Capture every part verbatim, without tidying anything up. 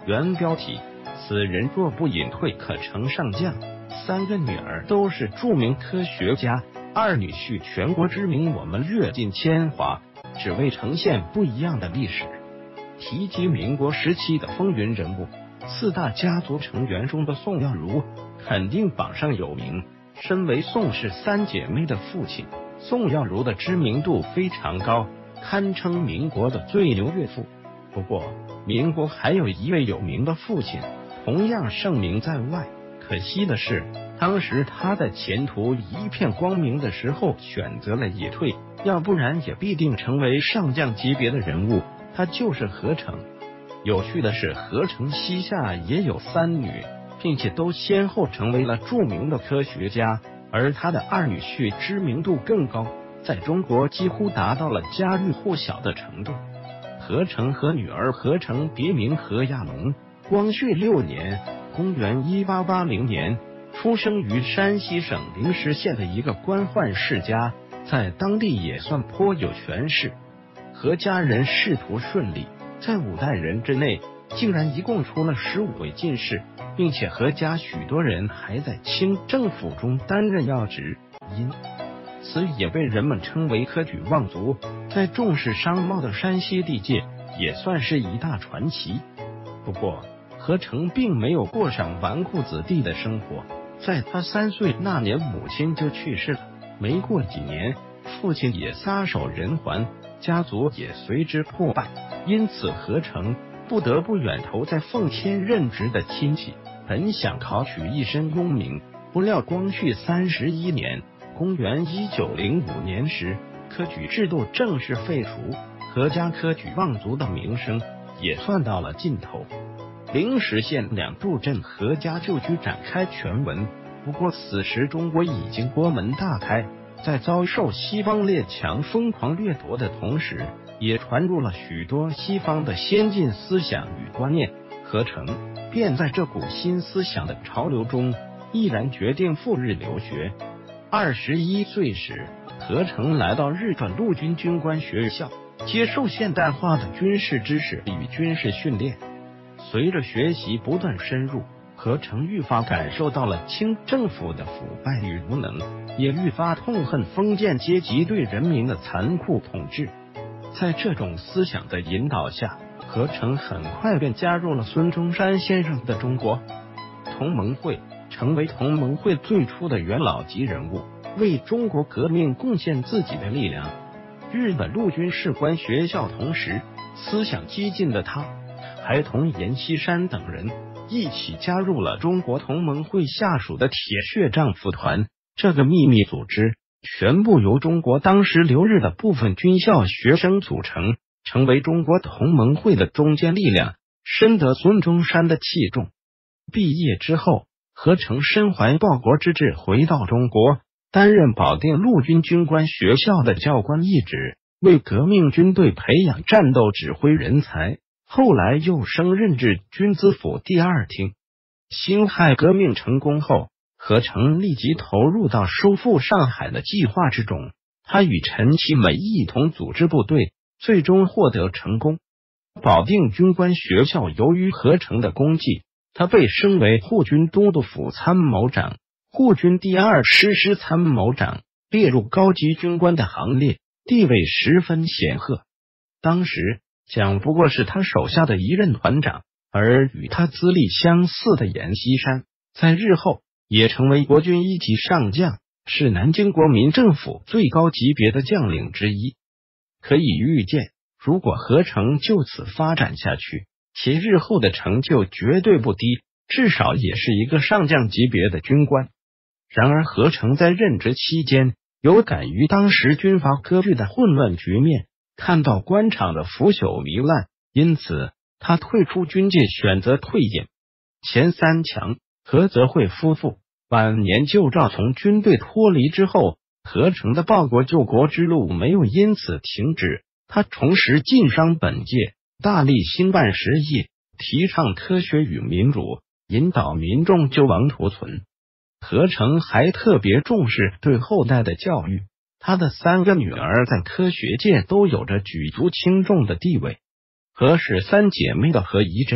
原标题：此人若不隐退，可成上将。三个女儿都是著名科学家，二女婿全国知名。我们略尽铅华，只为呈现不一样的历史。提及民国时期的风云人物，四大家族成员中的宋耀如肯定榜上有名。身为宋氏三姐妹的父亲，宋耀如的知名度非常高，堪称民国的最牛岳父。不过，民国还有一位有名的父亲，同样盛名在外。可惜的是，当时他的前途一片光明的时候，选择了隐退，要不然也必定成为上将级别的人物。他就是何成。有趣的是，何成膝下也有三女，并且都先后成为了著名的科学家，而他的二女婿知名度更高，在中国几乎达到了家喻户晓的程度。何成和女儿何成，别名何亚龙，光绪六年（公元一八八零年）出生于山西省灵石县的一个官宦世家，在当地也算颇有权势。何家人仕途顺利，在五代人之内，竟然一共出了十五位进士，并且何家许多人还在清政府中担任要职，因此也被人们称为科举望族，在重视商贸的山西地界也算是一大传奇。不过，何成并没有过上纨绔子弟的生活，在他三岁那年，母亲就去世了。没过几年，父亲也撒手人寰，家族也随之破败。因此，何成不得不远投在奉天任职的亲戚，本想考取一身功名。不料光绪三十一年（公元一九零五年）时，科举制度正式废除，何家科举望族的名声也算到了尽头。灵石县两渡镇何家旧居展开全文。不过此时中国已经国门大开，在遭受西方列强疯狂掠夺的同时，也传入了许多西方的先进思想与观念。何成便在这股新思想的潮流中，毅然决定赴日留学。二十一岁时，何成来到日本陆军军官学校，接受现代化的军事知识与军事训练。随着学习不断深入，何成愈发感受到了清政府的腐败与无能，也愈发痛恨封建阶级对人民的残酷统治。在这种思想的引导下，何成很快便加入了孙中山先生的中国同盟会，成为同盟会最初的元老级人物，为中国革命贡献自己的力量。日本陆军士官学校同时，思想激进的他还同阎锡山等人一起加入了中国同盟会下属的铁血丈夫团。这个秘密组织全部由中国当时留日的部分军校学生组成，成为中国同盟会的中坚力量，深得孙中山的器重。毕业之后，何成身怀报国之志，回到中国，担任保定陆军军官学校的教官一职，为革命军队培养战斗指挥人才。后来又升任至军资府第二厅。辛亥革命成功后，何成立即投入到收复上海的计划之中。他与陈其美一同组织部队，最终获得成功。保定军官学校由于何成的功绩，他被升为护军都督府参谋长、护军第二师师参谋长，列入高级军官的行列，地位十分显赫。当时蒋不过是他手下的一任团长，而与他资历相似的阎锡山，在日后也成为国军一级上将，是南京国民政府最高级别的将领之一。可以预见，如果何成就此发展下去，其日后的成就绝对不低，至少也是一个上将级别的军官。然而何成在任职期间，有感于当时军阀割据的混乱局面，看到官场的腐朽糜烂，因此他退出军界，选择退隐。钱三强、何泽慧夫妇晚年旧照从军队脱离之后，何成的报国救国之路没有因此停止。他重拾晋商本界，大力兴办实业，提倡科学与民主，引导民众救亡图存。何成还特别重视对后代的教育，他的三个女儿在科学界都有着举足轻重的地位。何氏三姐妹的何宜珍、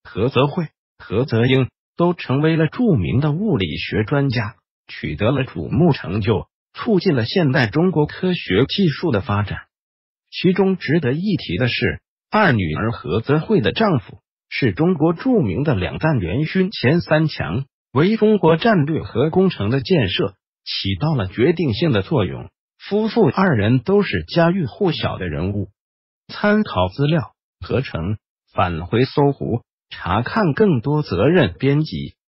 何泽慧、何泽英都成为了著名的物理学专家，取得了瞩目成就，促进了现代中国科学技术的发展。其中值得一提的是，二女儿何泽慧的丈夫是中国著名的两弹元勋钱三强，为中国战略核工程的建设起到了决定性的作用。夫妇二人都是家喻户晓的人物。参考资料合成返回搜狐，查看更多责任编辑。